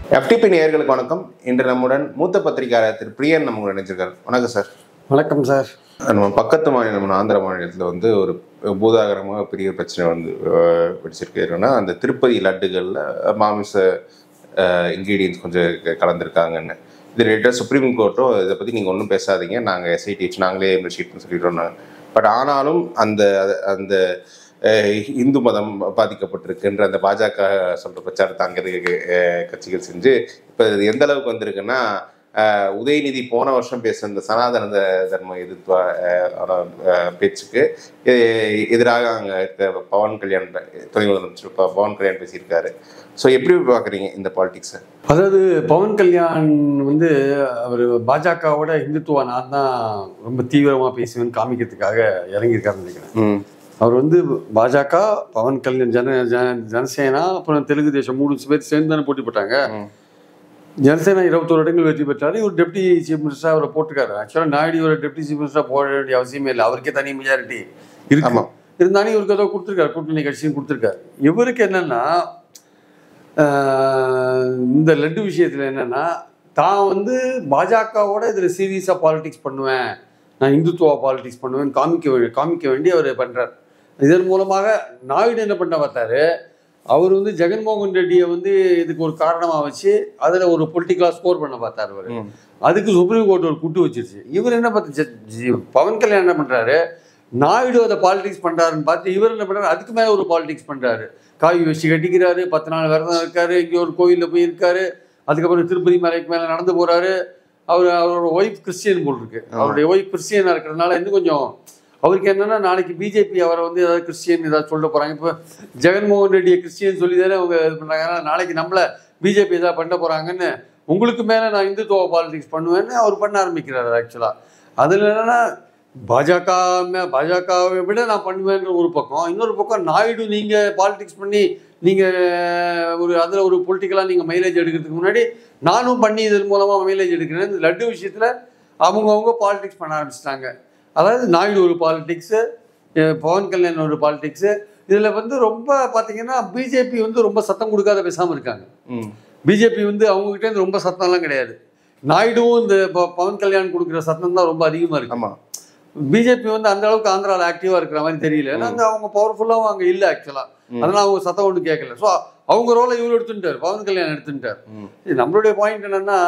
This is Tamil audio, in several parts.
FTP நேயர்களுக்கு வணக்கம். இன்று நம்முடன் மூத்த பத்திரிகையாளர் திரு பிரியன் நம்முடன் நினைச்சிருக்காரு. வணக்கம் சார். வணக்கம் சார். நம்ம பக்கத்து மாநிலம் ஆந்திர மாநிலத்தில் ஒரு பூதாகரமாக பெரிய பிரச்சனை பிடிச்சிருக்குன்னா அந்த திருப்பதி லட்டுகளில் மாமிச இன்க்ரீடியன்ஸ் கொஞ்சம் கலந்துருக்காங்கன்னு. இது ரிலேட்டட் சுப்ரீம் கோர்ட்டும் இதை பற்றி நீங்கள் ஒன்றும் பேசாதீங்க, நாங்கள் SIT வச்சு நாங்களே இன்வெஸ்டிகேட் சொல்லிடுறோம். பட் ஆனாலும் அந்த அந்த இந்து மதம் பாதிக்கப்பட்டிருக்குன்ற அந்த பாஜக சொல்ற பிரச்சாரத்தை அங்கே இருக்க கட்சிகள் செஞ்சு இப்போ இது எந்த அளவுக்கு வந்திருக்குன்னா, உதயநிதி போன வருஷம் பேசுகிற இந்த சனாதன தர்ம எதிர்ப்பு பேச்சுக்கு எதிராக அங்கே இருக்க பவன் கல்யாண் துணை முதலமைச்சர் பவன் கல்யாண் பேசியிருக்காரு. ஸோ எப்படி பார்க்குறீங்க இந்த பாலிடிக்ஸை? அதாவது பவன் கல்யாண் அவர் பாஜகவோட இந்துத்துவா நான் தான் ரொம்ப தீவிரமாக பேசுவேன்னு காமிக்கிறதுக்காக இறங்கியிருக்காருன்னு நினைக்கிறேன். அவர் பாஜக, பவன் கல்யாண், ஜனசேனா, அப்புறம் தெலுங்கு தேசம் 3 பேர் சேர்ந்து தானே போட்டி போட்டாங்க. ஜனசேனா 21 இடங்கள் வெற்றி பெற்றாரு. இவர் டெப்டி சீஃப் மினிஸ்டராக அவரை போட்டுருக்காரு. ஆக்சுவலாக நாயுடு ஒரு டெப்டி சீஃப் மினிஸ்டராக போட வேண்டிய அவசியமே இல்லை, அவருக்கே தனி மெஜாரிட்டி இருக்கு. இருந்தாலும் இவருக்கு ஏதோ கொடுத்துருக்காரு, கூட்டணி கட்சியும் கொடுத்துருக்காரு. இவருக்கு என்னன்னா இந்த லட்டு விஷயத்தில் என்னன்னா தான் பாஜகவோட இதில் சீரியஸாக பாலிடிக்ஸ் பண்ணுவேன், நான் இந்துத்துவா பாலிடிக்ஸ் பண்ணுவேன்னு காமிக்க வேண்டி அவர் பண்ணுறார். இதன் மூலமாக நாயுடு என்ன பண்ண பார்த்தாரு, அவர் ஜெகன்மோகன் ரெட்டியை இதுக்கு ஒரு காரணமாக வச்சு அதில் ஒரு பொலிட்டிக்கலாக ஸ்கோர் பண்ண பார்த்தார். அவர் அதுக்கு சுப்ரீம் கோர்ட் ஒரு குட்டு வச்சிருச்சு. இவர் என்ன பார்த்து பவன் கல்யாண் என்ன பண்ணுறாரு, நாயுடு அதை பாலிடிக்ஸ் பண்ணுறாருன்னு பார்த்து இவர் என்ன பண்ணுறாரு, அதுக்கு மேலே ஒரு பாலிடிக்ஸ் பண்ணுறாரு. காவி வச்சு கட்டிக்கிறாரு, 10 நாள் விரதம் இருக்காரு, இங்கே ஒரு கோயிலில் போய் இருக்காரு, அதுக்கப்புறம் திருப்பதி மலைக்கு மேலே நடந்து போகிறாரு. அவரோட ஒய்ஃப் கிறிஸ்டியன் போல் இருக்கு. அவருடைய ஒய்ஃப் கிறிஸ்டியனாக இருக்கிறதுனால இன்னும் கொஞ்சம் அவருக்கு என்னன்னா நாளைக்கு பிஜேபி அவரை ஏதாவது கிறிஸ்டியன் ஏதாவது சொல்ல போகிறாங்க. இப்போ ஜெகன்மோகன் ரெட்டியை கிறிஸ்டியன் சொல்லி தானே அவங்க இது பண்ணுறாங்க. நாளைக்கு நம்மளை பிஜேபி ஏதாவது பண்ண போகிறாங்கன்னு உங்களுக்கு மேலே நான் இந்துத்துவ பாலிடிக்ஸ் பண்ணுவேன்னு அவர் பண்ண ஆரம்பிக்கிறாரு. ஆக்சுவலாக அதில் என்னென்னா பாஜகவை விட நான் பண்ணுவேன்ற ஒரு பக்கம், இன்னொரு பக்கம் நாயுடு நீங்கள் பாலிடிக்ஸ் பண்ணி நீங்கள் அதில் ஒரு பொலிட்டிக்கலாக நீங்கள் மைலேஜ் எடுக்கிறதுக்கு முன்னாடி நானும் பண்ணி இதன் மூலமாக மைலேஜ் எடுக்கிறேன். இந்த லட்டு விஷயத்தில் அவங்கவுங்க பாலிடிக்ஸ் பண்ண ஆரம்பிச்சிட்டாங்க. அதாவது நாயுடு ஒரு பாலிடிக்ஸு, பவன் கல்யாண் ஒரு பாலிடிக்ஸு. இதில் ரொம்ப பார்த்தீங்கன்னா பிஜேபி ரொம்ப சத்தம் கொடுக்காத பேசாமல் இருக்காங்க. பிஜேபி அவங்ககிட்ட ரொம்ப சத்தம்லாம் கிடையாது. நாயுடுவும் இந்த பவன் கல்யாண் கொடுக்குற சத்தம் தான் ரொம்ப அதிகமாக இருக்கு. ஆமாம், பிஜேபி அந்த அளவுக்கு ஆந்திராவில் ஆக்டிவாக இருக்கிற மாதிரி தெரியல. ஏன்னா அவங்க பவர்ஃபுல்லாகவும் அங்கே இல்லை ஆக்சுவலாக. அதனால் அவங்க சத்தம் ஒன்றும் கேட்கல. ஸோ அவங்க ரோலை இவர் எடுத்துட்டார், பவன் கல்யாண் எடுத்துட்டார். நம்மளுடைய பாயிண்ட் என்னன்னா,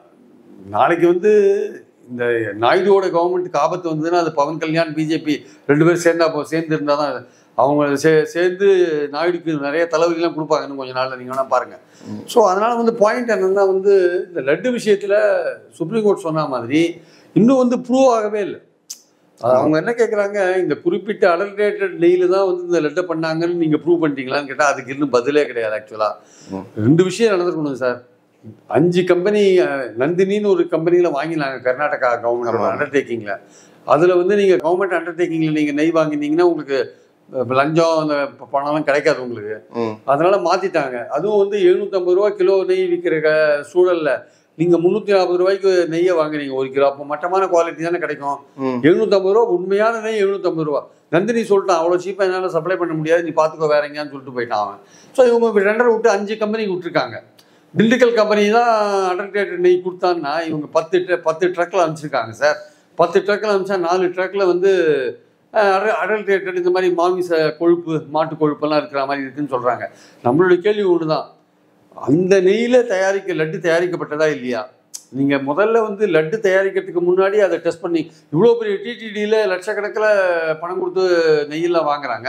நாளைக்கு இந்த நாயுடுவோட கவர்மெண்ட்டுக்கு ஆபத்து வந்ததுன்னா அது பவன் கல்யாண் பிஜேபி 2 பேர் சேர்ந்து இருந்தால் தான் அவங்க சேர்ந்து நாயுடுக்கு நிறைய தலைவலிலாம் கொடுப்பாங்க இன்னும் கொஞ்சம் நாளில், நீங்கள் வேணால் பாருங்கள். ஸோ அதனால் பாயிண்ட் என்னென்னா இந்த லட்டு விஷயத்தில் சுப்ரீம் கோர்ட் சொன்ன மாதிரி இன்னும் ப்ரூவ் ஆகவே இல்லை. அவங்க என்ன கேட்குறாங்க, இந்த குறிப்பிட்ட அடல்ட்ரேட்டட் நெய்யில் தான் இந்த லட்டை பண்ணாங்கன்னு நீங்கள் ப்ரூவ் பண்ணிட்டீங்களான்னு கேட்டால் அதுக்கு இன்னும் பதிலே கிடையாது. ஆக்சுவலாக 2 விஷயம் நடந்துருக்கணும் சார். 5 கம்பெனி நந்தினின்னு ஒரு கம்பெனியில் வாங்கினாங்க கர்நாடகா கவர்மெண்ட் அண்டர்டேக்கிங்கில். அதில் நீங்கள் கவர்மெண்ட் அண்டர்டேக்கிங்கில் நீங்கள் நெய் வாங்கினீங்கன்னா உங்களுக்கு லஞ்சம் அந்த பணம்லாம் கிடைக்காது உங்களுக்கு. அதனால மாற்றிட்டாங்க. அதுவும் 750 ரூபா கிலோ நெய் விற்கிற சூழலில் நீங்கள் 340 ரூபாய்க்கு நெய்யை வாங்குறீங்க 1 கிலோ. அப்போ மட்டமான குவாலிட்டி தானே கிடைக்கும். 750 ரூபா உண்மையான நெய் 750 ரூபா. நந்தினி சொல்லிட்டான், அவ்வளோ சீப்பாக என்னால் சப்ளை பண்ண முடியாது, நீ பார்த்துக்கோ வேற எங்கேயான்னு சொல்லிட்டு போயிட்டான் அவன். ஸோ இவங்க ரெண்டரை விட்டு 5 கம்பெனிக்கு விட்டுருக்காங்க. திண்டுக்கல் கம்பெனி தான் அடல்ட்ரேட்டட் நெய் கொடுத்தான்னா இவங்க 10 ட்ரக்கில் அனுப்பிச்சிருக்காங்க சார். 10 ட்ரக்கில் அனுப்பிச்சா 4 ட்ரக்கில் அடல்ட்ரேட்டட் இந்த மாதிரி மாமிச கொழுப்பு, மாட்டு கொழுப்பெல்லாம் இருக்கிற மாதிரி இருக்குன்னு சொல்கிறாங்க. நம்மளுடைய கேள்வி ஒன்று தான், அந்த நெய்யில் லட்டு தயாரிக்கப்பட்டதா இல்லையா? நீங்கள் முதல்ல லட்டு தயாரிக்கிறதுக்கு முன்னாடி அதை டெஸ்ட் பண்ணி இவ்வளோ பெரிய டிடிடியில் லட்சக்கணக்கில் பணம் கொடுத்து நெய்யெல்லாம் வாங்குறாங்க.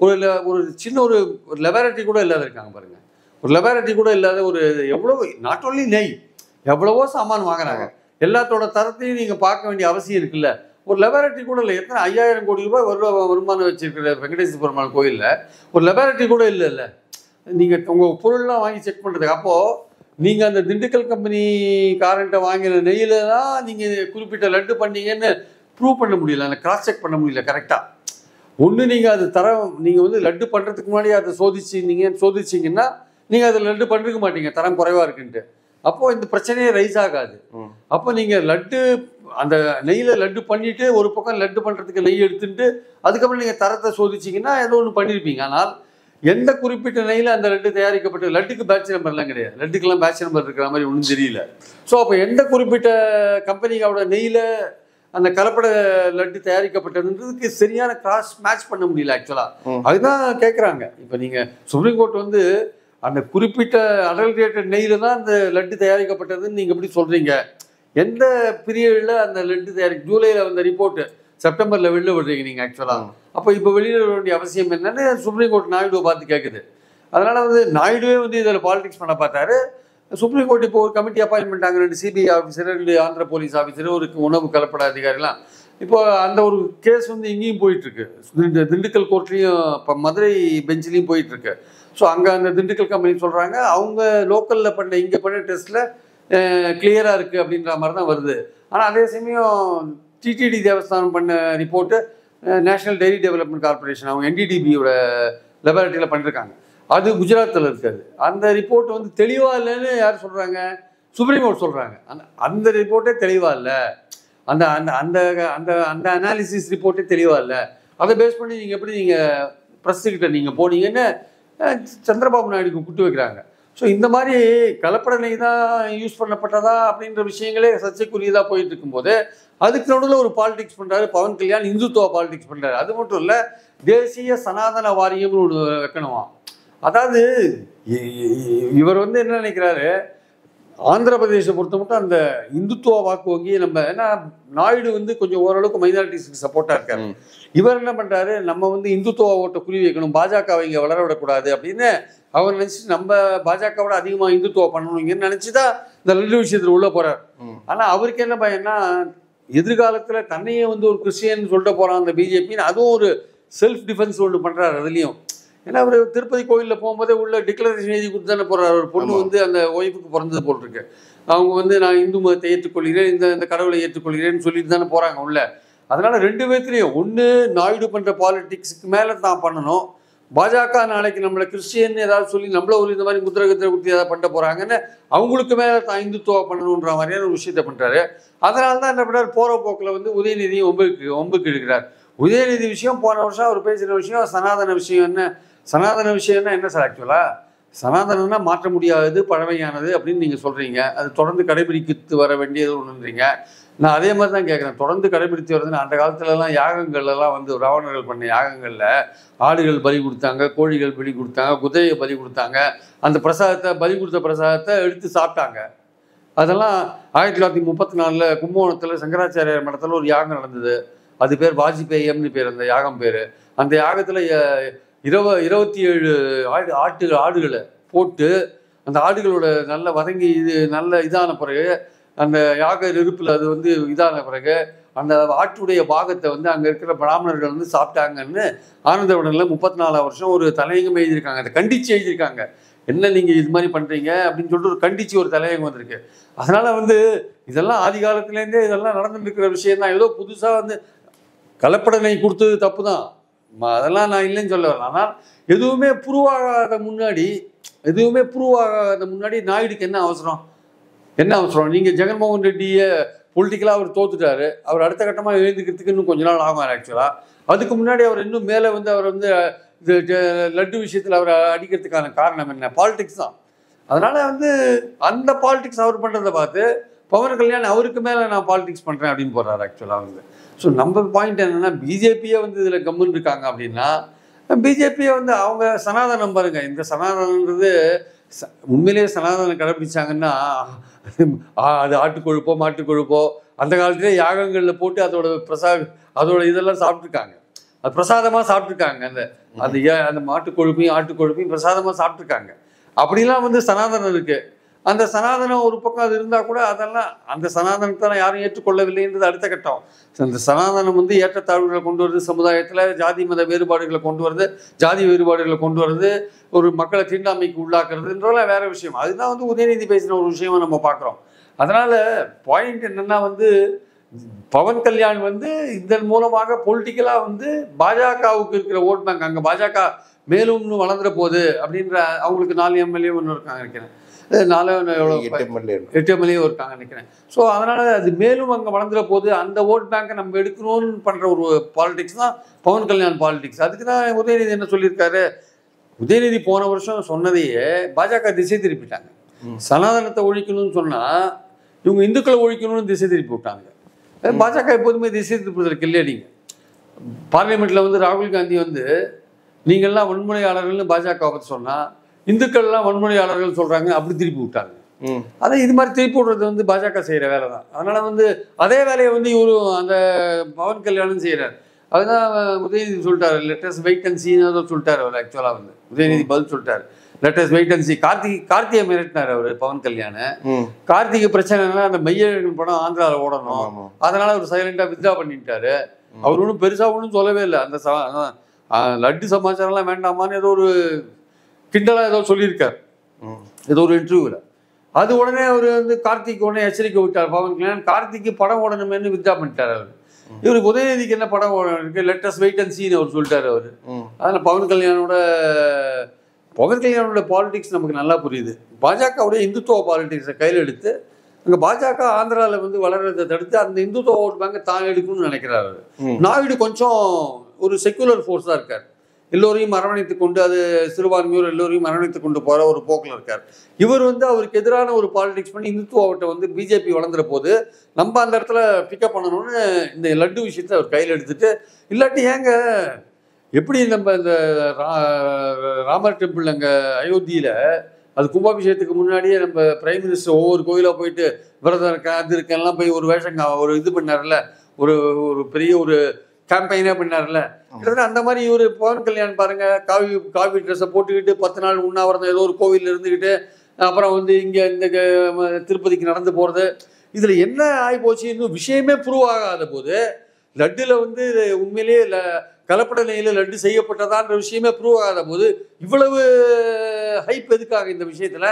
ஒரு சின்ன ஒரு லெபார்ட்டரி கூட இல்லாத இருக்காங்க பாருங்கள். ஒரு லெபார்ட்டரி கூட இல்லாத எவ்வளோ நாட் ஒன்லி நெய் எவ்வளவோ சாமான் வாங்குறாங்க. எல்லாத்தோட தரத்தையும் நீங்கள் பார்க்க வேண்டிய அவசியம் இருக்குல்ல. ஒரு லெபார்ட்டரி கூட இல்லை. எத்தனை 5000 கோடி ரூபாய் வருமானம் வச்சிருக்கிற வெங்கடேஸ்வர பெருமாள் கோயிலில் ஒரு லெபார்ட்டரி கூட இல்லைல்ல. நீங்கள் உங்கள் பொருள்லாம் வாங்கி செக் பண்ணுறதுக்கு. அப்போது நீங்கள் அந்த திண்டுக்கல் கம்பெனி காரண்ட்டை வாங்கின நெய்யில் தான் நீங்கள் குறிப்பிட்ட லட்டு பண்ணீங்கன்னு ப்ரூவ் பண்ண முடியல, அந்த கிராஸ் செக் பண்ண முடியல கரெக்டாக. ஒன்று நீங்கள் அது நீங்கள் லட்டு பண்ணுறதுக்கு முன்னாடி அதை சோதிச்சிங்கன்னா நீங்கள் அதில் லட்டு பண்ணிருக்க மாட்டீங்க, தரம் குறைவாக இருக்குன்ட்டு. அப்போது இந்த பிரச்சனையே ரைஸ் ஆகாது. அப்போ நீங்கள் லட்டு அந்த நெய்யில் லட்டு பண்ணிவிட்டு ஒரு பக்கம் லட்டு பண்ணுறதுக்கு நெய் எடுத்துட்டு அதுக்கப்புறம் நீங்கள் தரத்தை சோதிச்சிங்கன்னா ஏதோ ஒன்று பண்ணியிருப்பீங்க. ஆனால் எந்த குறிப்பிட்ட நெய்யில் அந்த லட்டு தயாரிக்கப்பட்ட லட்டுக்கு பேட்ச் நம்பர்லாம் கிடையாது, லட்டுக்கெல்லாம் பேட்ச் நம்பர் இருக்கிற மாதிரி ஒன்றும் தெரியல. ஸோ அப்போ எந்த குறிப்பிட்ட கம்பெனியோட நெய்யில் அந்த கலப்பட லட்டு தயாரிக்கப்பட்டதுன்றதுக்கு சரியான கிராஸ் மேட்ச் பண்ண முடியல ஆக்சுவலாக. அதுதான் கேட்குறாங்க. இப்போ நீங்கள் சுப்ரீம் கோர்ட் வந்து அந்த குறிப்பிட்ட அடல்ட்ரேட்டட் நெய்யில் தான் அந்த லட்டு தயாரிக்கப்பட்டதுன்னு நீங்கள் எப்படி சொல்கிறீங்க? எந்த பீரியடில் அந்த லட்டு ஜூலையில் வந்த ரிப்போர்ட்டு செப்டம்பரில் வெளில விடுறீங்க நீங்கள் ஆக்சுவலாக. அப்போ இப்போ வெளியிட வேண்டிய அவசியம் என்னன்னு சுப்ரீம் கோர்ட் நாயுடுவை பார்த்து கேட்குது. அதனால் வந்து நாயுடுவே வந்து இதில் பாலிடிக்ஸ் பண்ண பார்த்தாரு. சுப்ரீம் கோர்ட் இப்போ ஒரு கமிட்டி அப்பாயின்ட் பண்ணிட்டாங்க, 2 CBI officer, 2 Andhra police officer, ஒரு உணவு கலப்பட அதிகாரிலாம். இப்போ அந்த ஒரு கேஸ் வந்து இங்கேயும் போயிட்டுருக்கு, திண்டுக்கல் கோர்ட்லேயும் இப்போ மதுரை பெஞ்சிலையும் போயிட்டுருக்கு. ஸோ அங்கே அந்த திண்டுக்கல் கம்பெனி சொல்கிறாங்க அவங்க லோக்கலில் பண்ண இங்கே பண்ண டெஸ்ட்டில் கிளியராக இருக்குது அப்படின்ற மாதிரி தான் வருது. ஆனால் அதே சமயம் டிடிடி தேவஸ்தானம் பண்ண report national dairy development corporation அவங்க என்டிடிபியோட லெபார்ட்டரியில் பண்ணியிருக்காங்க, அது குஜராத்தில் இருக்காது. அந்த ரிப்போர்ட் வந்து தெளிவாக இல்லைன்னு யார் சொல்கிறாங்க? சுப்ரீம் கோர்ட் சொல்கிறாங்க. அந்த ரிப்போர்ட்டே தெளிவாக இல்லை, அந்த அந்த அந்த அந்த அந்த அனாலிசிஸ் ரிப்போர்ட்டே தெளிவாக இல்லை. அதை பேஸ் பண்ணி நீங்கள் எப்படி நீங்கள் ப்ரெஸ்ஸுக்கிட்ட நீங்கள் போனீங்கன்னு சந்திரபாபு நாயுடுக்கு கூட்டு வைக்கிறாங்க. ஸோ இந்த மாதிரி கலப்பட நெய் தான் யூஸ் பண்ணப்பட்டதா அப்படின்ற விஷயங்களே சர்ச்சைக்குரியதாக போயிட்டு இருக்கும்போது அதுக்கு நடுவில் ஒரு பாலிடிக்ஸ் பண்ணுறாரு பவன் கல்யாண், இந்துத்துவ பாலிடிக்ஸ் பண்ணுறாரு. அது மட்டும் இல்லை, தேசிய சனாதன வாரியம்னு ஒன்று வைக்கணுமா. அதாவது இவர் வந்து என்ன நினைக்கிறாரு, ஆந்திர பிரதேசை பொறுத்த மட்டும் அந்த இந்துத்துவ வாக்கு வங்கி நம்ம ஏன்னா நாயுடு வந்து கொஞ்சம் ஓரளவுக்கு மைனாரிட்டிஸ்க்கு சப்போர்ட்டாக இருக்காரு. இவர் என்ன பண்ணுறாரு, நம்ம வந்து இந்துத்துவ ஓட்டை குறி வைக்கணும், பாஜகவை இங்கே வளர விடக்கூடாது அப்படின்னு அவர் நினச்சிட்டு நம்ம பாஜகவோட அதிகமாக இந்துத்துவ பண்ணணுங்கன்னு நினச்சி தான் இந்த லட்டு விஷயத்தில் உள்ளே போகிறார். ஆனால் அவருக்கு என்ன பயன்னா, எதிர்காலத்தில் தன்னையே வந்து ஒரு கிறிஸ்டியன் சொல்லிட்டு போகிறான் அந்த பிஜேபின்னு, அதுவும் ஒரு செல்ஃப் டிஃபென்ஸ் ஒன்று பண்ணுறாரு அதுலேயும். ஏன்னா அவர் திருப்பதி கோயிலில் போகும்போதே உள்ள டிக்ளரேஷன் எழுதி கொடுத்து தானே போகிறார். ஒரு பொண்ணு வந்து அந்த ஒய்ஃபுக்கு பிறந்தது போல் இருக்கு, அவங்க வந்து நான் இந்து மதத்தை ஏற்றுக்கொள்கிறேன், இந்த கடவுளை ஏற்றுக்கொள்கிறேன்னு சொல்லிட்டு தானே போகிறாங்க உள்ள. அதனால 2 பேர்த்துலையும் ஒன்று நாயுடு பண்ணுற பாலிடிக்ஸுக்கு மேலே தான் பண்ணணும், பாஜக நாளைக்கு நம்மளை கிறிஸ்டியன் ஏதாவது சொல்லி நம்மள ஒரு இந்த மாதிரி முத்திரகத்திர குத்தி ஏதாவது பண்ண போகிறாங்கன்னு அவங்களுக்கு மேலே தான் இந்துத்துவா பண்ணணுன்ற மாதிரியான ஒரு விஷயத்தை பண்ணுறாரு. அதனால தான் என்ன பண்ணுறாரு, போகிற போக்கில் வந்து உதயநிதியும் ஒம்புக்கு எடுக்கிறார். உதயநிதி விஷயம் போன வருஷம் அவர் பேசுகிற விஷயம் சனாதன விஷயம். என்ன சனாதன விஷயம்னா என்ன சார்? ஆக்சுவலாக சனாதனம்னா மாற்ற முடியாதது, பழமையானது அப்படின்னு நீங்கள் சொல்கிறீங்க. அது தொடர்ந்து கடைபிடித்து வர வேண்டியது ஒன்றுன்றீங்க. நான் அதே மாதிரி தான் கேட்குறேன், தொடர்ந்து கடைபிடித்து வருதுன்னு. அந்த காலத்துலலாம் யாகங்கள்லாம் வந்து ராவணர்கள் பண்ண யாகங்களில் ஆடுகள் பலி கொடுத்தாங்க, கோழிகள் பலி கொடுத்தாங்க, குதிரையை பலி கொடுத்தாங்க, அந்த பிரசாதத்தை பலி கொடுத்த பிரசாதத்தை எடுத்து சாப்பிட்டாங்க. அதெல்லாம் 1934 கும்பகோணத்தில் சங்கராச்சாரிய மடத்தில் ஒரு யாகம் நடந்தது. அது பேர் வாஜ்பேயம்னு பேர் அந்த யாகம் பேர். அந்த யாகத்தில் 27 ஆடுகளை போட்டு அந்த ஆடுகளோட நல்ல வதங்கி நல்ல இதான பிறகு அந்த யாக நெருப்பில் அது வந்து இதான பிறகு அந்த ஆட்டுடைய பாகத்தை வந்து அங்கே இருக்கிற பிராமணர்கள் வந்து சாப்பிட்டாங்கன்னு ஆனந்தவடனில் 34 வருஷம் ஒரு தலையங்கம் எழுதியிருக்காங்க. அதை கண்டித்து எழுதியிருக்காங்க. என்ன நீங்கள் இது மாதிரி பண்ணுறீங்க அப்படின்னு சொல்லிட்டு ஒரு கண்டித்து ஒரு தலையங்கம் வந்திருக்கு. அதனால் வந்து இதெல்லாம் ஆதி காலத்துலேருந்தே இதெல்லாம் நடந்துட்டு இருக்கிற விஷயம் தான். ஏதோ புதுசாக வந்து கலப்படனை கொடுத்தது தப்பு தான், அதெல்லாம் நான் இல்லைன்னு சொல்ல வரேன். ஆனால் எதுவுமே ப்ரூவ் ஆகாத முன்னாடி நாயுடுக்கு என்ன அவசரம்? நீங்கள் ஜெகன்மோகன் ரெட்டியை பொலிட்டிக்கலாக அவர் தோத்துட்டாரு, அவர் அடுத்த கட்டமாக எழுந்துக்கிறதுக்கு இன்னும் கொஞ்ச நாள் ஆகும் ஆக்சுவலாக. அதுக்கு முன்னாடி அவர் இன்னும் மேலே வந்து அவர் வந்து லட்டு விஷயத்தில் அவர் அடிக்கிறதுக்கான காரணம் என்ன? பாலிடிக்ஸ் தான். அதனால் வந்து அந்த பாலிடிக்ஸ் அவர் பண்ணுறதை பார்த்து பவன் கல்யாண் அவருக்கு மேலே நான் பாலிடிக்ஸ் பண்ணுறேன் அப்படின்னு போடுறாரு ஆக்சுவலாக வந்து. ஸோ நம்ம பாயிண்ட் என்னென்னா, பிஜேபியே வந்து இதில் கம்முன்னு இருக்காங்க அப்படின்னா, பிஜேபியை வந்து அவங்க சனாதனம் பாருங்க, இந்த சனாதனன்றது உண்மையிலேயே சனாதனம் கடைபிடிச்சாங்கன்னா அது ஆட்டுக்கொழுப்போ மாட்டுக்கொழுப்போ அந்த காலத்திலே யாகங்களில் போட்டு அதோட இதெல்லாம் சாப்பிட்ருக்காங்க, அது பிரசாதமாக சாப்பிட்ருக்காங்க. அந்த மாட்டுக்கொழுப்பையும் ஆட்டுக்கொழுப்பையும் பிரசாதமாக சாப்பிட்ருக்காங்க. அப்படிலாம் வந்து சனாதனம் இருக்குது. அந்த சனாதனம் ஒரு பக்கம் அது இருந்தால் கூட அதெல்லாம் அந்த சனாதனத்தை யாரும் ஏற்றுக்கொள்ளவில்லைன்றது அடுத்த கட்டம். அந்த சனாதனம் வந்து ஏற்றத்தாழ்வுகளை கொண்டு வருது, சமுதாயத்தில் ஜாதி மத வேறுபாடுகளை கொண்டு வருது, ஜாதி வேறுபாடுகளை கொண்டு வருது, ஒரு மக்களை தீண்டாமைக்கு உள்ளாக்குறதுன்றதெல்லாம் வேற விஷயம். அதுதான் வந்து உதயநிதி பேசின ஒரு விஷயமா நம்ம பார்க்குறோம். அதனால் பாயிண்ட் என்னென்னா வந்து பவன் கல்யாண் வந்து இதன் மூலமாக பொலிட்டிக்கலாக வந்து பாஜகவுக்கு இருக்கிற ஓட் பேங்க், அங்கே பாஜக மேலும் வளர்ந்துட போகுது அப்படின்ற அவங்களுக்கு 4 எம்எல்ஏ ஒன்று இருக்காங்க நினைக்கிறேன், 8 எம்எல்ஏ இருக்காங்க நினைக்கிறேன். ஸோ அதனால் அது மேலும் அங்கே வளர்ந்துட போது, அந்த ஓட் பேங்கை நம்ம எடுக்கணும்னு பண்ணுற ஒரு பாலிடிக்ஸ் தான் பவன் கல்யாண் பாலிடிக்ஸ். அதுக்கு தான் உதயநிதி என்ன சொல்லியிருக்காரு, உதயநிதி போன வருஷம் சொன்னதையே பாஜக திசை திருப்பிட்டாங்க. சனாதனத்தை ஒழிக்கணும்னு சொன்னால் இவங்க இந்துக்களை ஒழிக்கணும்னு திசை திருப்பி விட்டாங்க. பாஜக எப்போதுமே திசை திருப்புவதற்கு இல்லையடிங்க. பார்லிமெண்ட்டில் வந்து ராகுல் காந்தி வந்து நீங்கள்லாம் வன்முறையாளர்கள்னு பாஜக பற்றி சொன்னால் இந்துக்கள்லாம் வன்முறையாளர்கள் சொல்கிறாங்க, அப்படி திருப்பி விட்டாங்க. அதை இது மாதிரி திருப்பி விடுறது வந்து பாஜக செய்கிற வேலை தான். அதனால் வந்து அதே வேலையை வந்து இவரும் அந்த பவன் கல்யாணம் செய்கிறார். அதுதான் உதயநிதி சொல்லிட்டாரு, லெட்டஸ் வெயிட் அண்ட் சீன்னு ஏதோ சொல்லிட்டார் அவர். ஆக்சுவலாக வந்து உதயநிதி பதில் சொல்லிட்டார், லெட்டஸ் வெயிட் அண்ட் சி. கார்த்திகை மிரட்டினார் அவர் பவன் கல்யாணம். கார்த்திகை பிரச்சனைனா அந்த மெய்யழகன் படம் ஆந்திராவில் ஓடணும், அதனால அவர் சைலண்டாக வித்ரா பண்ணிட்டாரு. அவர் ஒன்றும் பெருசாக ஒன்றும் சொல்லவே இல்லை. அந்த லட்டு சமாச்சாரம்லாம் வேண்டாமான்னு ஏதோ ஒரு கிண்டலாக ஏதோ சொல்லியிருக்கார் ஏதோ ஒரு இன்டர்வியூவில். அது உடனே அவர் வந்து கார்த்திக் உடனே எச்சரிக்கை விட்டார் பவன் கல்யாண், கார்த்திக்கு படம் ஓடணுமேனு வித்ரா பண்ணிட்டார் அவர். இவருக்கு உதயநிதிக்கு என்ன படம் ஓடணும் இருக்கு, லெட்டஸ் வெயிட் அண்ட் சீன்னு அவர் சொல்லிட்டாரு அவர். அதில் பவன் கல்யாணோட பாலிடிக்ஸ் நமக்கு நல்லா புரியுது. பாஜகவுடைய இந்துத்துவ பாலிடிக்ஸை கையில் எடுத்து அங்கே பாஜக ஆந்திராவில் வந்து வளர்றதை தடுத்து அந்த இந்துத்துவ ஓட் பேங்கை தான் எடுக்கணும்னு நினைக்கிறாரு. நாயுடு கொஞ்சம் ஒரு செக்குலர் ஃபோர்ஸாக இருக்கார், எல்லோரையும் அரவணைத்து கொண்டு அது சிறுபான்மையோர் எல்லோரையும் அரவணைத்து கொண்டு போகிற ஒரு போக்கில் இருக்கார். இவர் வந்து அவருக்கு எதிரான ஒரு பாலிடிக்ஸ் பண்ணி இந்துத்துவ ஓட்டை வந்து பிஜேபி வளர்ந்துற போது நம்ம அந்த இடத்துல பிக்கப் பண்ணணும்னு இந்த லட்டு விஷயத்தை அவர் கையில் எடுத்துட்டு, இல்லாட்டி ஏங்க எப்படி நம்ம இந்த ராமர் டெம்பிள் அங்கே அயோத்தியில் அது கும்பாபிஷேகத்துக்கு முன்னாடியே நம்ம பிரைம் மினிஸ்டர் ஒவ்வொரு கோயிலாக போயிட்டு விரதம் இருக்கேன் அது இருக்கெல்லாம் போய் ஒரு வேஷங்க ஒரு இது பண்ணார்ல, ஒரு பெரிய ஒரு கேம்பெயினே பண்ணார்ல. கிட்டத்தட்ட அந்த மாதிரி இவர் பவன் கல்யாண் பாருங்க, காவி ட்ரெஸ்ஸை போட்டுக்கிட்டு 10 நாள் உண்ணாவிரதம் ஏதோ ஒரு கோவிலில் இருந்துக்கிட்டு அப்புறம் வந்து இங்கே இந்த திருப்பதிக்கு நடந்து போகிறது. இதில் என்ன ஆகி போச்சு, இன்னும் விஷயமே ப்ரூவ் ஆகாத போது லட்டில் வந்து உண்மையிலேயே கலப்பட நெய்யில் லட்டு செய்யப்பட்டதான்ற விஷயமே ப்ரூவ் ஆகாத போது இவ்வளவு ஹைப் எதுக்காக இந்த விஷயத்தில்?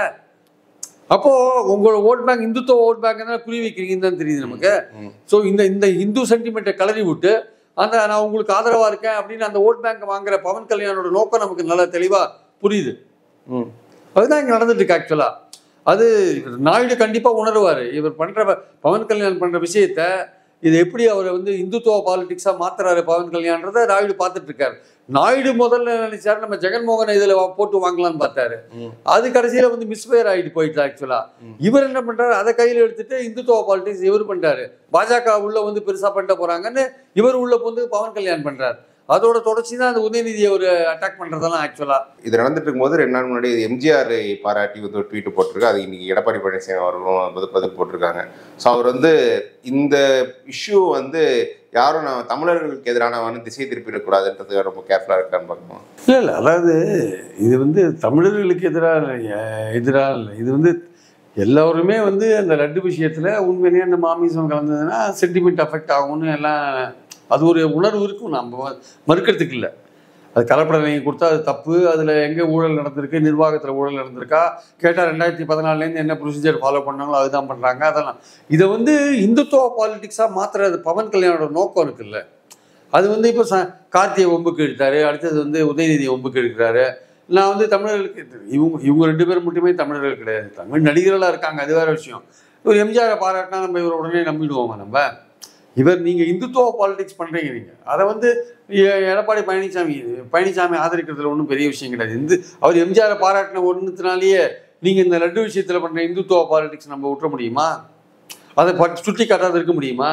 அப்போது உங்களோட vote bank Hindutva vote bank தான் குறி வைக்கிறீங்கன்னு தான் தெரியுது நமக்கு. ஸோ இந்த இந்து சென்டிமெண்ட்டை கிளறி விட்டு அந்த நான் உங்களுக்கு ஆதரவாக இருக்கேன் அப்படின்னு அந்த ஓட் பேங்க் வாங்குற பவன் கல்யாணோட நோக்கம் நமக்கு நல்லா தெளிவாக புரியுது. அதுதான் இங்கே நடந்துட்டு இருக்கு. ஆக்சுவலாக அது நாயுடு கண்டிப்பாக உணர்வார். இவர் பண்ணுற பவன் கல்யாண் பண்ணுற விஷயத்த இது எப்படி அவரை வந்து இந்துத்துவ பாலிடிக்ஸாக மாத்துறாரு பவன் கல்யாண்றதை நாயுடு பார்த்துட்டு இருக்காரு. நாயுடு முதல்ல நினைச்சாரு நம்ம ஜெகன்மோகனை இதில் போட்டு வாங்கலாம்னு பார்த்தாரு, அது கடைசியில் வந்து மிஸ்ஃபயர் ஆகிட்டு போயிட்டு. ஆக்சுவலாக இவர் என்ன பண்ணுறாரு, அதை கையில் எடுத்துட்டு இந்துத்துவ பாலிடிக்ஸ் இவர் பண்ணுறாரு. பாஜக உள்ள வந்து பெருசாக பண்ணிட்டு போகிறாங்கன்னு இவர் உள்ள வந்து பவன் கல்யாண் பண்ணுறாரு. அதோட தொடர்ச்சி தான் அந்த உதயநிதியை ஒரு அட்டாக் பண்ணுறதெல்லாம். ஆக்சுவலாக இது நடந்துட்டு இருக்கும்போது 2 நாள் முன்னாடி எம்ஜிஆர் பாராட்டி வந்து ஒரு ட்வீட் போட்டிருக்கு. அது இன்னைக்கு எடப்பாடி பழனிசாமி அவர்களும் பதில் போட்டிருக்காங்க. ஸோ அவர் வந்து இந்த இஷ்யூ வந்து யாரும் நான் தமிழர்களுக்கு எதிரானவன்னு திசை திருப்பிடக்கூடாதுன்றதுக்கு ரொம்ப கேர்ஃபுல்லாக இருக்கான்னு பார்க்கணும். இல்லை அதாவது இது வந்து தமிழர்களுக்கு எதிராக இல்லை, இது வந்து எல்லோருமே வந்து அந்த லட்டு விஷயத்தில் உண்மையிலேயே அந்த மாமிசம் கலந்ததுன்னா சென்டிமெண்ட் அஃபெக்ட் ஆகும்னு எல்லாம் அது ஒரு உணர்வு இருக்கும், நம்ம மறுக்கிறதுக்கு இல்லை. அது கலப்பட நீங்கள் கொடுத்தா அது தப்பு, அதில் எங்கே ஊழல் நடந்திருக்கு, நிர்வாகத்தில் ஊழல் நடந்திருக்கா கேட்டால் 2014 என்ன ப்ரொசீஜர் ஃபாலோ பண்ணாங்களோ அதுதான் பண்ணுறாங்க. அதெல்லாம் இதை வந்து இந்துத்துவ பாலிடிக்ஸாக மாற்றுறது பவன் கல்யாணோட நோக்கம் இருக்குல்ல. அது வந்து இப்போ கார்த்தியை ஒம்புக்கு எடுத்தார், அடுத்தது வந்து உதயநிதியை ஒம்புக்கு எடுக்கிறாரு. நான் வந்து தமிழர்களுக்கு இவங்க 2 பேரும் மட்டுமே தமிழர்கள் கிடையாது, தமிழ் நடிகர்களாக இருக்காங்க, அது வேறு விஷயம். இவர் எம்ஜிஆரை பாராட்டினா நம்ம இவர் உடனே நம்பிடுவோமா நம்ம? இவர் நீங்கள் இந்துத்துவ பாலிடிக்ஸ் பண்ணுறீங்க, நீங்கள் அதை வந்து எடப்பாடி பழனிசாமி ஆதரிக்கிறதுல ஒன்றும் பெரிய விஷயம் கிடையாது. அவர் எம்ஜிஆரை பாராட்டின ஒன்றுத்தினாலேயே நீங்கள் இந்த லட்டு விஷயத்தில் பண்ணுற இந்துத்துவ பாலிடிக்ஸ் நம்ம விட்டுற முடியுமா? அதை சுட்டி காட்டாத இருக்க முடியுமா?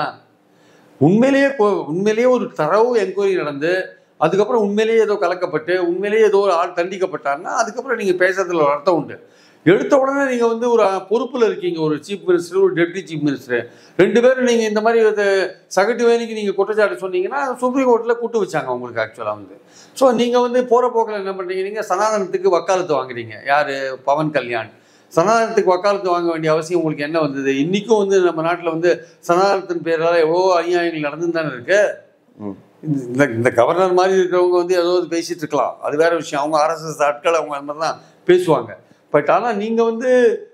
உண்மையிலேயே ஒரு தரவு என்கொயரி நடந்து அதுக்கப்புறம் உண்மையிலேயே ஏதோ கலக்கப்பட்டு உண்மையிலேயே ஏதோ ஒரு ஆள் தண்டிக்கப்பட்டாருன்னா அதுக்கப்புறம் நீங்கள் பேசுறதுல ஒரு அர்த்தம் உண்டு. எடுத்த உடனே நீங்கள் வந்து ஒரு பொறுப்பில் இருக்கீங்க, ஒரு சீஃப் மினிஸ்டர் ஒரு டெப்டி சீஃப் மினிஸ்டர் 2 பேரும் நீங்கள் இந்த மாதிரி சகட்டு வேலைக்கு நீங்கள் குற்றச்சாட்டு சொன்னீங்கன்னா சுப்ரீம் கோர்ட்டில் கூட்டு வச்சாங்க உங்களுக்கு. ஆக்சுவலாக வந்து ஸோ நீங்கள் வந்து போகிற போக்கில் என்ன பண்ணுறீங்க, நீங்கள் சனாதனத்துக்கு வக்காலத்து வாங்குறீங்க. யார்? பவன் கல்யாண். சனாதனத்துக்கு வக்காலத்து வாங்க வேண்டிய அவசியம் உங்களுக்கு என்ன வந்தது? இன்றைக்கும் வந்து நம்ம நாட்டில் வந்து சனாதனத்தின் பேரால் எவ்வளோ அநியாயங்கள் நடந்துன்னு தானே இருக்கு. இந்த கவர்னர் மாதிரி இருக்கிறவங்க வந்து ஏதாவது பேசிகிட்டு இருக்கலாம், அது வேறு விஷயம். அவங்க RSS ஆட்கள் அவங்க அந்த மாதிரி தான் பேசுவாங்க. பட் ஆனால் நீங்கள் வந்து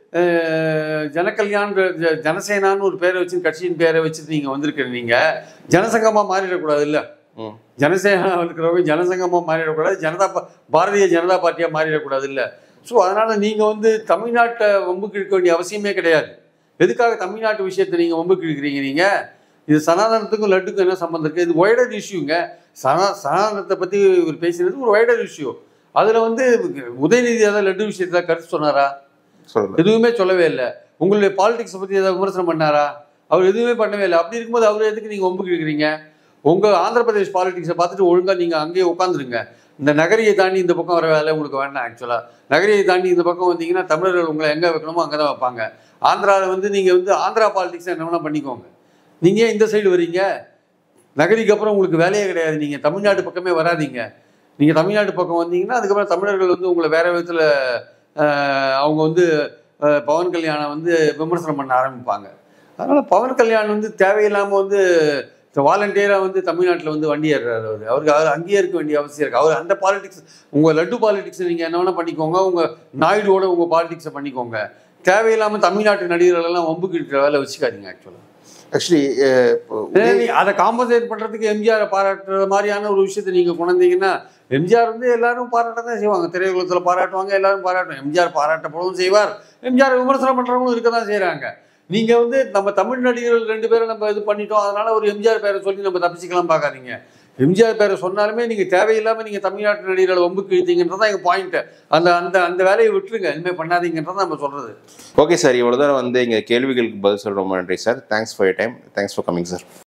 ஜனகல்யாண் ஜனசேனான்னு ஒரு பேரை வச்சு கட்சியின் பேரை வச்சுட்டு நீங்கள் வந்திருக்கிறீங்க. நீங்கள் ஜனசங்கமாக மாறிடக்கூடாது இல்லை, ஜனசேனா இருக்கிறவங்க ஜனசங்கமாக மாறிடக்கூடாது, பாரதிய ஜனதா பார்ட்டியாக மாறிடக்கூடாது இல்லை. ஸோ அதனால் நீங்கள் வந்து தமிழ்நாட்டை வம்புக்கு இழுக்க வேண்டிய அவசியமே கிடையாது. எதுக்காக தமிழ்நாட்டு விஷயத்தை நீங்கள் வம்புக்கு இழுக்கிறீங்க? நீங்கள் இது சனாதனத்துக்கும் லட்டுக்கும் என்ன சம்மந்தம் இருக்குது? இது வைடர் இஷ்யூங்க. சனாதனத்தை பற்றி இவர் பேசுகிறது ஒரு வைடர் இஷ்யூ. அதில் வந்து உதயநிதி ஏதாவது லட்டு விஷயத்தில் கருத்து சொன்னாரா? சொல்லல. எதுவுமே சொல்லவே இல்லை. உங்களுடைய பாலிடிக்ஸை பற்றி ஏதாவது விமர்சனம் பண்ணாரா? அவர் எதுவுமே பண்ணவே இல்லை. அப்படி இருக்கும்போது அவர் எதுக்கு நீங்கள் ஒம்புக்கு இருக்கிறீங்க? உங்கள் ஆந்திர பிரதேஷ் பாலிடிக்ஸை பார்த்துட்டு ஒழுங்காக நீங்கள் அங்கேயே உட்காந்துருங்க. இந்த நகரியை தாண்டி இந்த பக்கம் வர வேலை உங்களுக்கு வேண்டாம். ஆக்சுவலாக நகரியை தாண்டி இந்த பக்கம் வந்தீங்கன்னா தமிழர்கள் உங்களை எங்கே வைக்கணுமோ அங்கே தான் வைப்பாங்க. ஆந்திராவில் வந்து நீங்கள் வந்து ஆந்திரா பாலிடிக்ஸை என்ன வேணால் பண்ணிக்கோங்க. நீங்கள் ஏன் இந்த சைடு வரீங்க? நகரிக்கு அப்புறம் உங்களுக்கு வேலையே கிடையாது. நீங்கள் தமிழ்நாடு பக்கமே வராதிங்க. நீங்கள் தமிழ்நாடு பக்கம் வந்தீங்கன்னா அதுக்கப்புறம் தமிழர்கள் வந்து உங்களை வேறு விதத்தில் அவங்க வந்து பவன் கல்யாணம் வந்து விமர்சனம் பண்ண ஆரம்பிப்பாங்க. அதனால் பவன் கல்யாணம் வந்து தேவையில்லாமல் வந்து வாலண்டியராக வந்து தமிழ்நாட்டில் வந்து வண்டி ஏறுறாரு. அவருக்கு அங்கேயே இருக்க வேண்டிய அவசியம் இருக்குது. அவர் அந்த பாலிடிக்ஸ் உங்கள் லட்டு பாலிடிக்ஸ் நீங்கள் என்ன வேணால் பண்ணிக்கோங்க. உங்கள் நாயுடுவோட உங்கள் பாலிடிக்ஸை பண்ணிக்கோங்க. தேவையில்லாமல் தமிழ்நாட்டு நடிகர்களெல்லாம் வம்புக்கிட்ட வேலை வச்சுக்காதீங்க. ஆக்சுவலாக அதை காம்பன்சேட் பண்ணுறதுக்கு எம்ஜிஆரை பாராட்டுற மாதிரியான ஒரு விஷயத்தை நீங்கள் கொண்டீங்கன்னா எம்ஜிஆர் வந்து எல்லாரும் பாராட்ட தான் செய்வாங்க. திரையுலகத்தில் பாராட்டுவாங்க, எல்லாரும் பாராட்டுவாங்க. எம்ஜிஆர் பாராட்டப்படவும் செய்வார். எம்ஜிஆர் விமர்சனம் பண்ணுறவங்களும் இருக்க தான் செய்கிறாங்க. நீங்கள் வந்து நம்ம தமிழ் நடிகர்கள் 2 பேரும் நம்ம இது பண்ணிட்டோம், அதனால் ஒரு எம்ஜிஆர் பேரை சொல்லி நம்ம தப்பிச்சிக்கலாம் பார்க்காதீங்க. எம்ஜிஆர் பேரை சொன்னாலுமே நீங்கள் தேவையில்லாமல் நீங்கள் தமிழ்நாட்டு நடிகர்களை ஒம்புக்கு இழுத்தீங்கன்றதான் எங்கள் பாயிண்ட்டு. அந்த அந்த அந்த வேலையை விட்டுருங்க, இனிமேல் பண்ணாதீங்கன்றதான் நம்ம சொல்கிறது. ஓகே சார், இவ்வளோ தூரம் வந்து எங்கள் கேள்விகளுக்கு பதில் சொல்ல ரொம்ப நன்றி sir. Thanks for your time. Thanks for coming sir.